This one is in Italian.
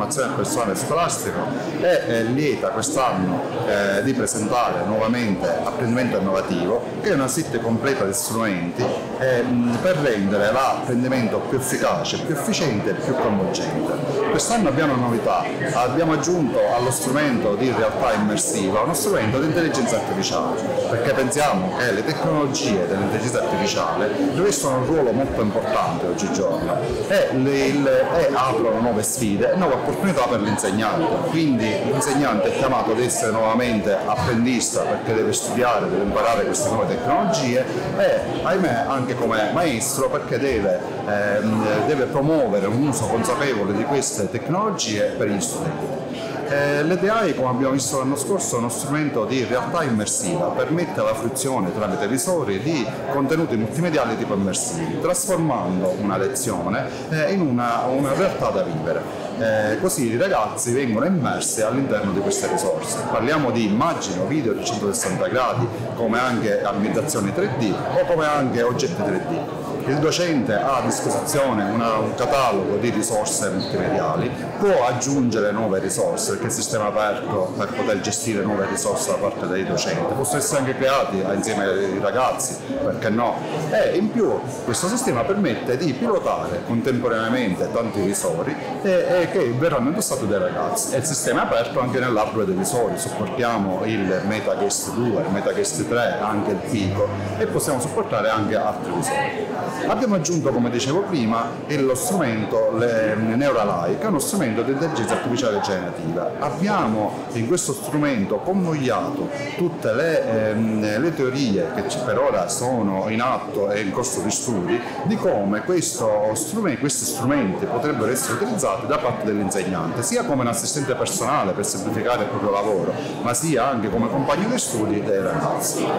formazione del personale scolastico è lieta quest'anno di presentare nuovamente Apprendimento Innovativo, che è una suite completa di strumenti per rendere l'apprendimento più efficace, più efficiente e più coinvolgente. Quest'anno abbiamo una novità, abbiamo aggiunto allo strumento di realtà immersiva uno strumento di intelligenza artificiale, perché pensiamo che le tecnologie dell'intelligenza artificiale rivestono un ruolo molto importante oggigiorno e aprono nuove sfide e nuove opportunità per l'insegnante. Quindi l'insegnante è chiamato ad essere nuovamente apprendista, perché deve studiare, deve imparare queste nuove tecnologie, e ahimè anche come maestro, perché deve promuovere un uso consapevole di queste tecnologie per gli studenti. L'EDI, come abbiamo visto l'anno scorso, è uno strumento di realtà immersiva, permette la fruizione tramite visori di contenuti multimediali tipo immersivi, trasformando una lezione in una realtà da vivere. Così i ragazzi vengono immersi all'interno di queste risorse. Parliamo di immagini o video di 160 gradi, come anche ambientazioni 3D o come anche oggetti 3D. Il docente ha a disposizione un catalogo di risorse multimediali, può aggiungere nuove risorse, perché il sistema è aperto per poter gestire nuove risorse da parte dei docenti, possono essere anche creati insieme ai ragazzi, perché no? E in più questo sistema permette di pilotare contemporaneamente tanti visori che verranno indossati dai ragazzi. E il sistema è aperto anche nell'hardware dei visori, supportiamo il MetaQuest 2, il MetaQuest 3, anche il Pico, e possiamo supportare anche altri visori. Abbiamo aggiunto, come dicevo prima, lo strumento Neuralike, che è uno strumento di intelligenza artificiale generativa. Abbiamo in questo strumento convogliato tutte le teorie che per ora sono in atto e in corso di studi di come questi strumenti potrebbero essere utilizzati da parte dell'insegnante, sia come un assistente personale per semplificare il proprio lavoro, ma sia anche come compagno di studi dei ragazzi.